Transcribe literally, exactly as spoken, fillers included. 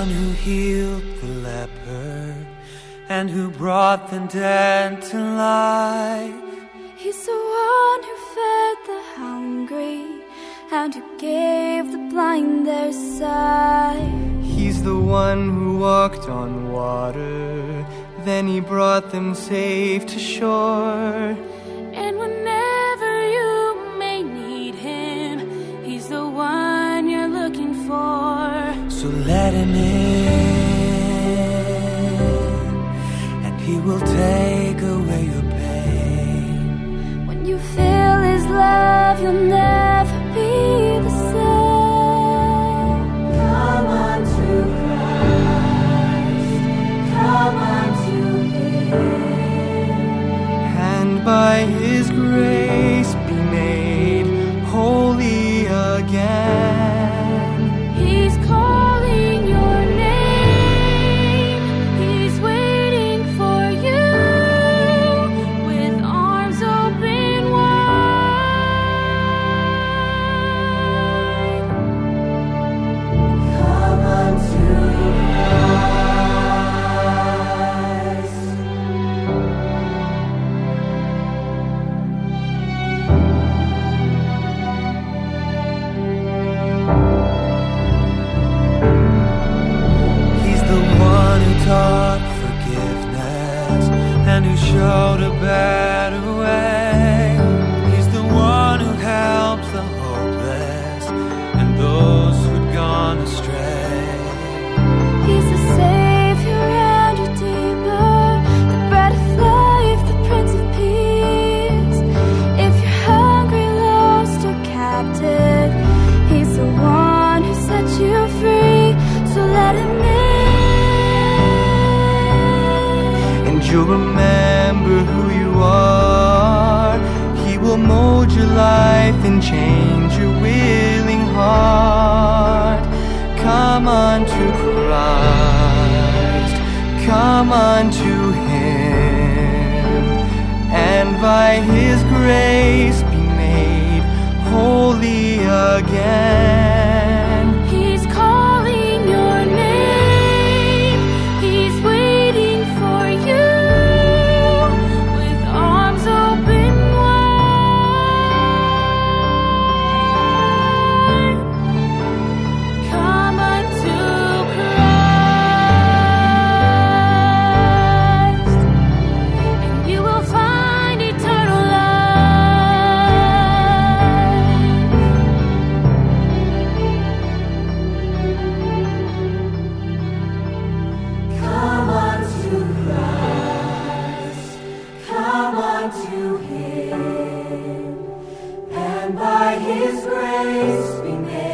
one who healed the leper and who brought the dead to life. He's the one who fed the hungry and who gave the blind their sight. He's the one who walked on water, then he brought them safe to shore. And whenever you may need him, he's the one you're looking for. So let him in, and he will take away your pain. When you feel his love, you'll never be the same. Come unto Christ, come unto him, And by his grace be made holy again. he's calling your name. He's waiting for you with arms open wide. Come unto Christ. He's the one who taught forgiveness and who showed a better way. He's the one who helps the hopeless and those who'd gone astray. He's the Savior and Redeemer, the bread of life, the Prince of Peace. If you're hungry, lost, or captive, he's the one who sets you free. So let him in. And you'll remember who you are. He will mold your life and change your willing heart. Come unto Christ, come unto him, and by his grace be made holy again. He's calling your name. He's waiting for you with arms open wide. Come unto Christ, and you will find eternal life. Come unto Christ, come unto him, and by his grace be made